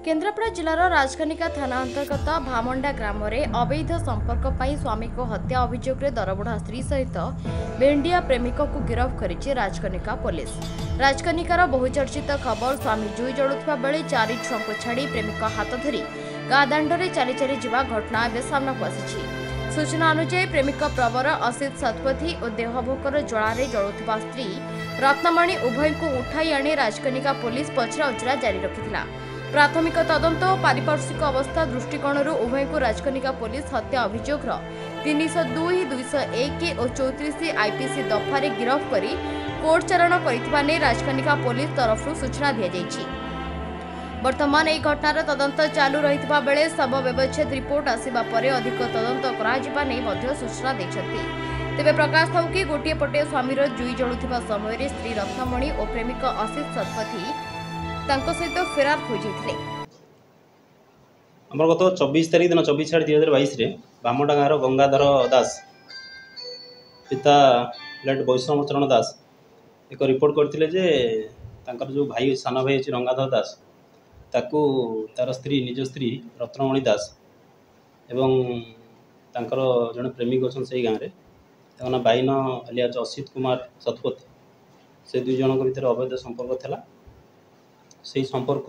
केन्द्रापड़ा जिलार राजकनिका थाना अंतर्गत भामंडा ग्राम में अवैध संपर्क पर स्वामी को हत्या अभियोग में दरबुढ़ा स्त्री सहित भेंडिया प्रेमिक को गिरफ्त करिछि राजकनिका पुलिस। राजकनिकार बहुचर्चित खबर स्वामी जुई जलुवा बेले 4 छुआ को छाड़ी प्रेमिक हाथ धरी गाँ दाण्डे चली चली जा घटना एवं सामना को आसी। सूचना अनुसार प्रेमिक प्रवर असित शतपथी और देहभोकर ज्वारे जलुवा स्त्री रत्नमणि उभय को उठाई आनी राजकनिका पुलिस पचरा उचरा जारी रखिथिला। प्राथमिक तदंत और पारिपार्श्विक अवस्था दृष्टिकोण उभय को राजकनिका पुलिस हत्या अभियोग 302, 201 और 34 आईपीसी दफारे गिरफ्त कर कोर्ट चालाण कर राजकनिका पुलिस तरफ सूचना दी जाइछि। वर्तमान यह घटनार तदंत चालू रही बेले शव व्यवच्छेद रिपोर्ट आसिबा परे अधिक तदंत करा नहीं सूचना देछथि। तेबे प्रकाश थाउ कि गोटे पटे स्वामीर जुई जलुवा समय स्त्री रत्नमणि और प्रेमिक असित शतपथी सहित फेरार हो जाते। आम गत 24 तारीख दिन 24/8/2022 बामंडा गाँव गंगाधर दास पिता लेट वैष्णव चरण दास एक रिपोर्ट करते जे तांकर जो भाई सान भाई अच्छे गंगाधर दास ताकू तार स्त्री निज स्त्री रत्नमणि दास एवं तांकर जड़े प्रेमिक अच्छा से गाँव में ना बाइन अलियाज असित कुमार शतपथी से दुई जन भर अवैध संपर्क था। से संपर्क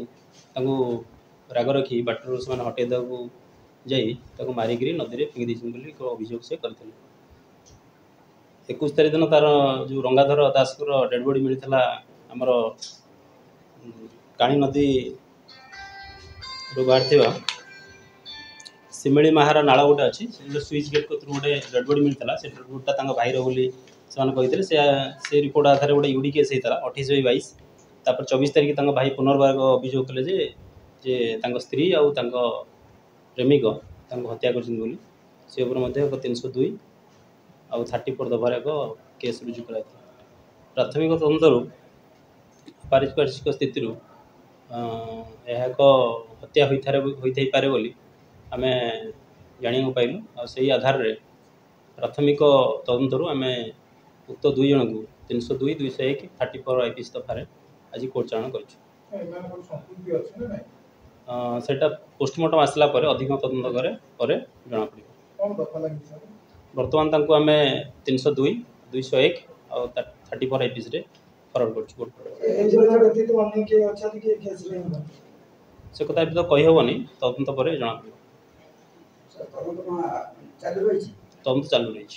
राग रखी बाटर से हटे देवाक मारिक नदी में फिंगी देती अभियोग से करते। 21 तारीख दिन तार जो गंगाधर दास डेड बॉडी मिलता आमर काणी नदी बाहर सिमिली महारा नाला गोटे अच्छी जो स्विच गेट थ्रू गोटे डेड बॉडी मिलता से डेड बॉडीटा भाईर बोली से रिपोर्ट आधार गोटे यूडी केस होता 28/22। तापर 24 तारीख भाई पुनर्बार अभियोग कले जे स्त्री आउ प्रेमिक हत्या कर 302 आउ 34 दफार एक केस रुजु कर प्राथमिक तदंतर पारिपार्श्विक स्थिति एक हत्या होई पारे बोली आमे जानिया पाइलु। से आधार रे प्राथमिक तदंतर आमे उक्त दुई जन को 302, 201, 34 आईपीसी दफार आज कोर्ट चालाण कर पोस्टमार्टम आसला अधिक तदंत करे जना पड़े। बर्तमान तांको आमे 302, 201 और 34 आईपीसी रे फरवर्ड से कथा तो कही हेनी तदंत पर जना पड़े। तदंत चालू रही।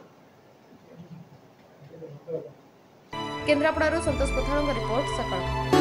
केन्द्रापड़ा संतोष पथाड़ रिपोर्ट सकाळ।